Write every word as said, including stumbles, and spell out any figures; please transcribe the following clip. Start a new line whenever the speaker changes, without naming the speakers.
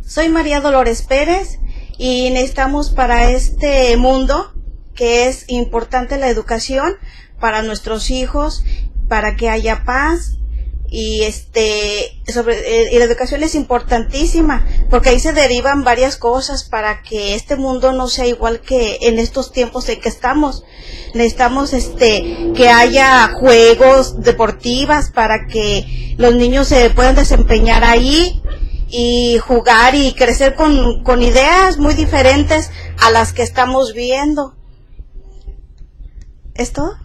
Soy María Dolores Pérez y necesitamos para este mundo que es importante la educación para nuestros hijos, para que haya paz y este sobre eh, y la educación es importantísima porque ahí se derivan varias cosas para que este mundo no sea igual que en estos tiempos en que estamos. Necesitamos este que haya juegos deportivas para que los niños se puedan desempeñar ahí y jugar y crecer con, con ideas muy diferentes a las que estamos viendo. ¿Es todo?